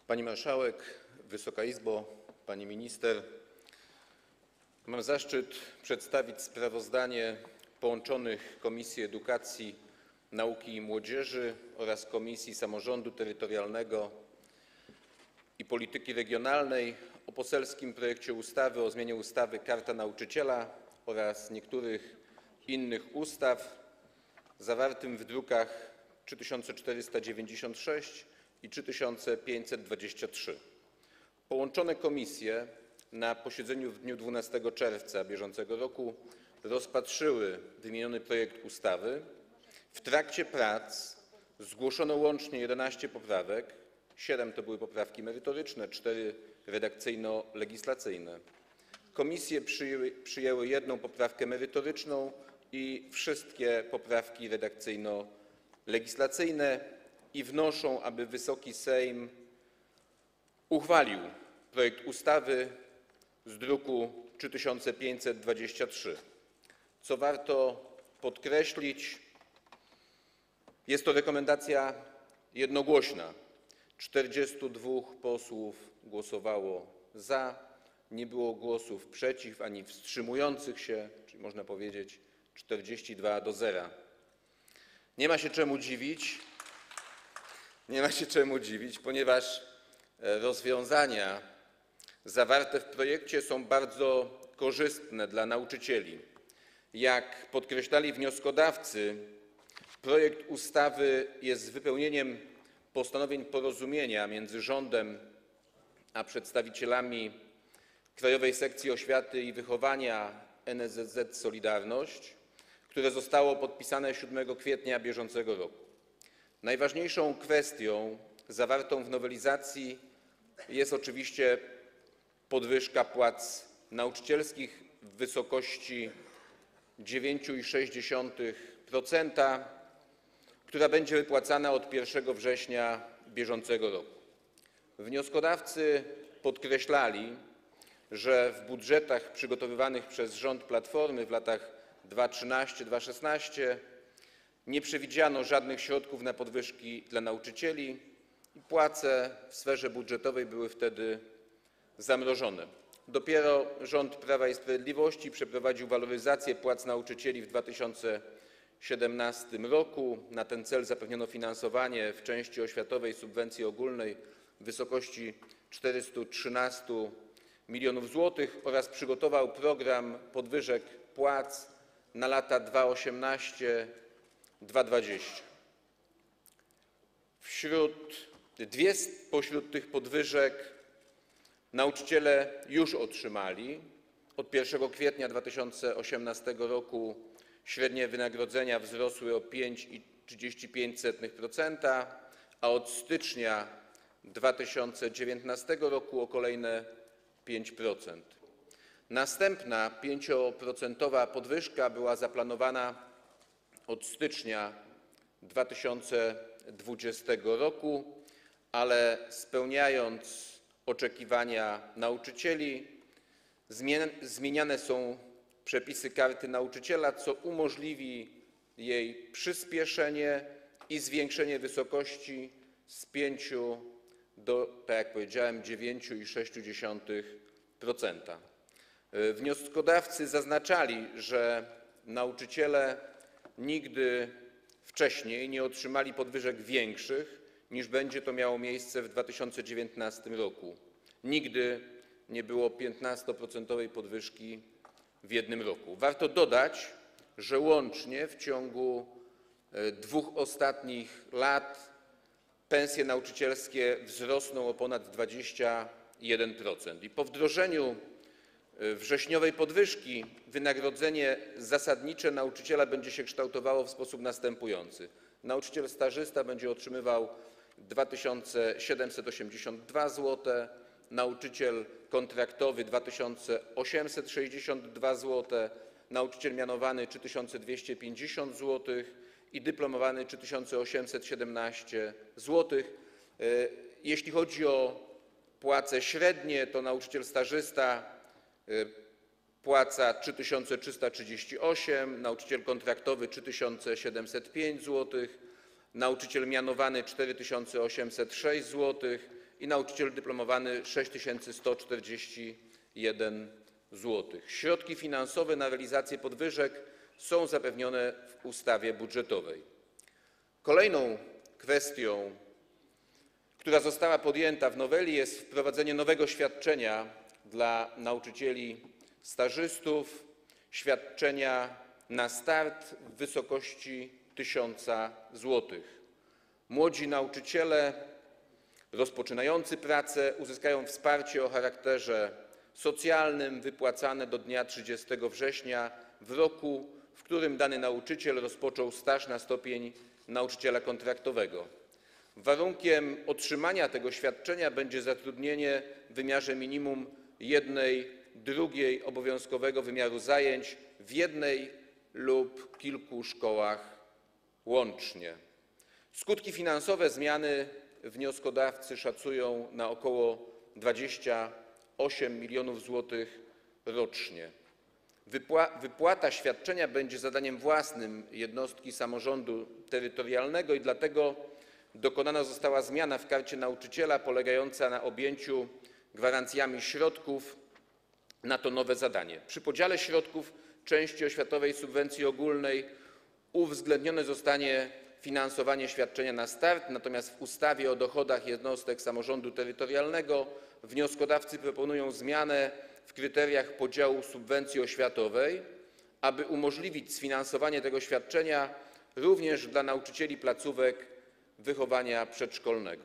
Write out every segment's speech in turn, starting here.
Pani Marszałek, Wysoka Izbo, Pani Minister! Mam zaszczyt przedstawić sprawozdanie połączonych Komisji Edukacji, Nauki i Młodzieży oraz Komisji Samorządu Terytorialnego i Polityki Regionalnej o poselskim projekcie ustawy o zmianie ustawy Karta Nauczyciela oraz niektórych innych ustaw, zawartym w drukach nr 3496 i 3523. Połączone komisje na posiedzeniu w dniu 12 czerwca bieżącego roku rozpatrzyły wymieniony projekt ustawy. W trakcie prac zgłoszono łącznie 11 poprawek, 7 to były poprawki merytoryczne, 4 redakcyjno-legislacyjne. Komisje przyjęły jedną poprawkę merytoryczną i wszystkie poprawki redakcyjno-legislacyjne i wnoszą, aby Wysoki Sejm uchwalił projekt ustawy z druku nr 3523. Co warto podkreślić, jest to rekomendacja jednogłośna. 42 posłów głosowało za, nie było głosów przeciw ani wstrzymujących się, czyli można powiedzieć 42-0. Nie ma się czemu dziwić, ponieważ rozwiązania zawarte w projekcie są bardzo korzystne dla nauczycieli. Jak podkreślali wnioskodawcy, projekt ustawy jest wypełnieniem postanowień porozumienia między rządem a przedstawicielami Krajowej Sekcji Oświaty i Wychowania NSZZ „Solidarność”, które zostało podpisane 7 kwietnia bieżącego roku. Najważniejszą kwestią zawartą w nowelizacji jest oczywiście podwyżka płac nauczycielskich w wysokości 9,6%, która będzie wypłacana od 1 września bieżącego roku. Wnioskodawcy podkreślali, że w budżetach przygotowywanych przez rząd Platformy w latach 2013–2016 nie przewidziano żadnych środków na podwyżki dla nauczycieli i płace w sferze budżetowej były wtedy zamrożone. Dopiero rząd Prawa i Sprawiedliwości przeprowadził waloryzację płac nauczycieli w 2017 roku. Na ten cel zapewniono finansowanie w części oświatowej subwencji ogólnej w wysokości 413 mln zł oraz przygotował program podwyżek płac na lata 2018–2020. Dwie spośród tych podwyżek nauczyciele już otrzymali. Od 1 kwietnia 2018 roku średnie wynagrodzenia wzrosły o 5,35%, a od stycznia 2019 roku o kolejne 5%. Następna 5% podwyżka była zaplanowana od stycznia 2020 roku, ale spełniając oczekiwania nauczycieli, zmieniane są przepisy Karty Nauczyciela, co umożliwi jej przyspieszenie i zwiększenie wysokości z 5 do, tak jak powiedziałem, 9,6%. Wnioskodawcy zaznaczali, że nauczyciele nigdy wcześniej nie otrzymali podwyżek większych, niż będzie to miało miejsce w 2019 roku. Nigdy nie było 15% podwyżki w jednym roku. Warto dodać, że łącznie w ciągu 2 ostatnich lat pensje nauczycielskie wzrosną o ponad 21%. I po wdrożeniu wrześniowej podwyżki wynagrodzenie zasadnicze nauczyciela będzie się kształtowało w sposób następujący. Nauczyciel stażysta będzie otrzymywał 2782 zł, nauczyciel kontraktowy 2862 zł, nauczyciel mianowany 3250 zł i dyplomowany 3817 zł. Jeśli chodzi o płace średnie, to nauczyciel stażysta płaca 3338, nauczyciel kontraktowy 3705 zł, nauczyciel mianowany 4806 zł i nauczyciel dyplomowany 6141 zł. Środki finansowe na realizację podwyżek są zapewnione w ustawie budżetowej. Kolejną kwestią, która została podjęta w noweli, jest wprowadzenie nowego świadczenia dla nauczycieli stażystów, świadczenia na start w wysokości 1000 zł. Młodzi nauczyciele rozpoczynający pracę uzyskają wsparcie o charakterze socjalnym wypłacane do dnia 30 września w roku, w którym dany nauczyciel rozpoczął staż na stopień nauczyciela kontraktowego. Warunkiem otrzymania tego świadczenia będzie zatrudnienie w wymiarze minimum 1/2 obowiązkowego wymiaru zajęć w jednej lub kilku szkołach łącznie. Skutki finansowe zmiany wnioskodawcy szacują na około 28 milionów zł rocznie. Wypłata świadczenia będzie zadaniem własnym jednostki samorządu terytorialnego i dlatego dokonana została zmiana w Karcie Nauczyciela polegająca na objęciu gwarancjami środków na to nowe zadanie. Przy podziale środków części oświatowej subwencji ogólnej uwzględnione zostanie finansowanie świadczenia na start, natomiast w ustawie o dochodach jednostek samorządu terytorialnego wnioskodawcy proponują zmianę w kryteriach podziału subwencji oświatowej, aby umożliwić sfinansowanie tego świadczenia również dla nauczycieli placówek wychowania przedszkolnego.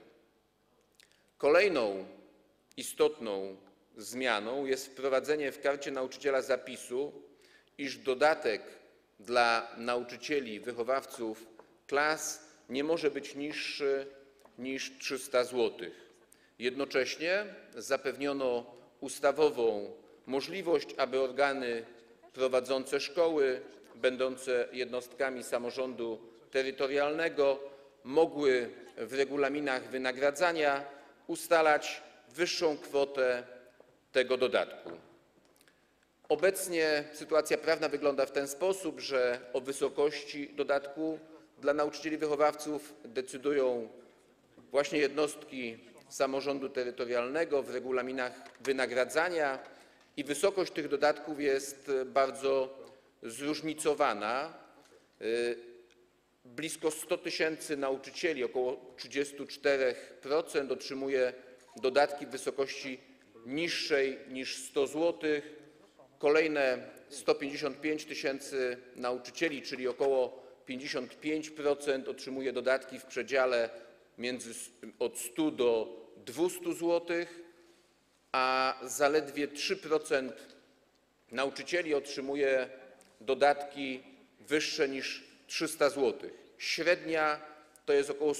Kolejną istotną zmianą jest wprowadzenie w Karcie Nauczyciela zapisu, iż dodatek dla nauczycieli wychowawców klas nie może być niższy niż 300 zł. Jednocześnie zapewniono ustawową możliwość, aby organy prowadzące szkoły, będące jednostkami samorządu terytorialnego, mogły w regulaminach wynagradzania ustalać wyższą kwotę tego dodatku. Obecnie sytuacja prawna wygląda w ten sposób, że o wysokości dodatku dla nauczycieli wychowawców decydują właśnie jednostki samorządu terytorialnego w regulaminach wynagradzania i wysokość tych dodatków jest bardzo zróżnicowana. Blisko 100 000 nauczycieli, około 34%, otrzymuje dodatki w wysokości niższej niż 100 zł. Kolejne 155 000 nauczycieli, czyli około 55%, otrzymuje dodatki w przedziale od 100 do 200 zł, a zaledwie 3% nauczycieli otrzymuje dodatki wyższe niż 300 zł. Średnia to jest około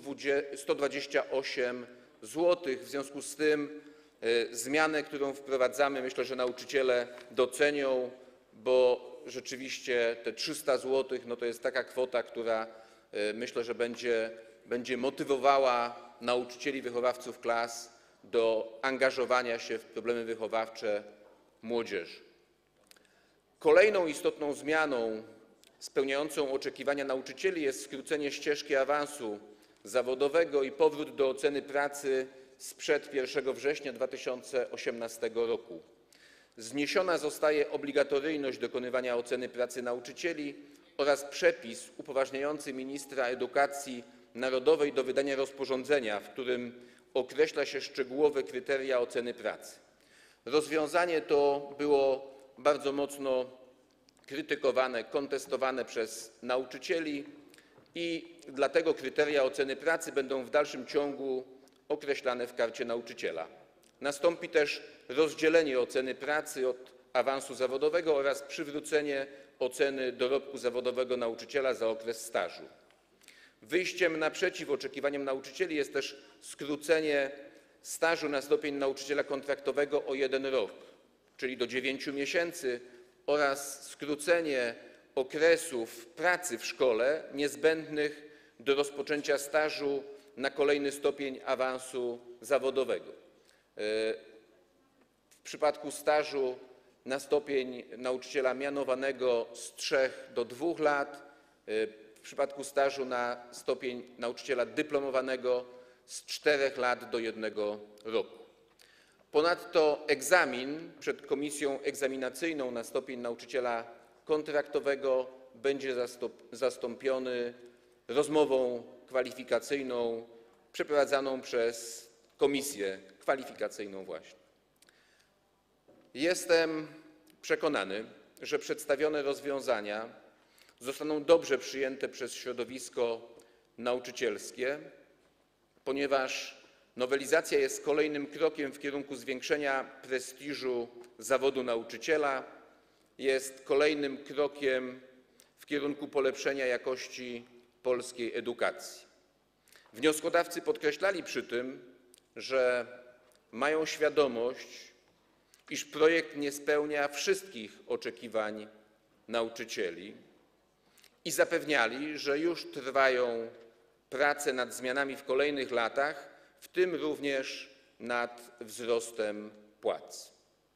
128 zł. W związku z tym zmianę, którą wprowadzamy, myślę, że nauczyciele docenią, bo rzeczywiście te 300 zł to jest taka kwota, która myślę, że będzie motywowała nauczycieli wychowawców klas do angażowania się w problemy wychowawcze młodzieży. Kolejną istotną zmianą spełniającą oczekiwania nauczycieli jest skrócenie ścieżki awansu zawodowego i powrót do oceny pracy sprzed 1 września 2018 roku. Zniesiona zostaje obligatoryjność dokonywania oceny pracy nauczycieli oraz przepis upoważniający ministra edukacji narodowej do wydania rozporządzenia, w którym określa się szczegółowe kryteria oceny pracy. Rozwiązanie to było bardzo mocno krytykowane, kontestowane przez nauczycieli i dlatego kryteria oceny pracy będą w dalszym ciągu określane w Karcie Nauczyciela. Nastąpi też rozdzielenie oceny pracy od awansu zawodowego oraz przywrócenie oceny dorobku zawodowego nauczyciela za okres stażu. Wyjściem naprzeciw oczekiwaniom nauczycieli jest też skrócenie stażu na stopień nauczyciela kontraktowego o 1 rok, czyli do 9 miesięcy, oraz skrócenie okresów pracy w szkole niezbędnych do rozpoczęcia stażu na kolejny stopień awansu zawodowego. W przypadku stażu na stopień nauczyciela mianowanego z 3 do 2 lat, w przypadku stażu na stopień nauczyciela dyplomowanego z 4 lat do 1 roku. Ponadto egzamin przed komisją egzaminacyjną na stopień nauczyciela kontraktowego będzie zastąpiony rozmową kwalifikacyjną przeprowadzaną przez komisję kwalifikacyjną właśnie. Jestem przekonany, że przedstawione rozwiązania zostaną dobrze przyjęte przez środowisko nauczycielskie, ponieważ nowelizacja jest kolejnym krokiem w kierunku zwiększenia prestiżu zawodu nauczyciela, jest kolejnym krokiem w kierunku polepszenia jakości polskiej edukacji. Wnioskodawcy podkreślali przy tym, że mają świadomość, iż projekt nie spełnia wszystkich oczekiwań nauczycieli i zapewniali, że już trwają prace nad zmianami w kolejnych latach, w tym również nad wzrostem płac.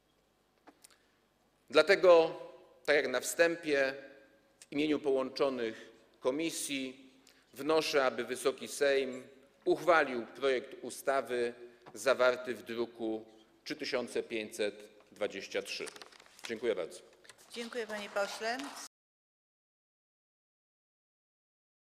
Dlatego, tak jak na wstępie, w imieniu połączonych komisji wnoszę, aby Wysoki Sejm uchwalił projekt ustawy zawarty w druku nr 3523. Dziękuję bardzo. Dziękuję, panie pośle.